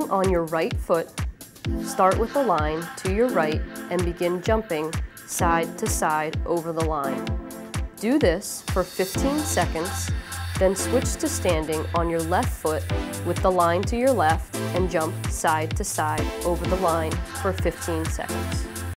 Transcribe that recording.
Standing on your right foot, start with the line to your right and begin jumping side to side over the line. Do this for 15 seconds, then switch to standing on your left foot with the line to your left and jump side to side over the line for 15 seconds.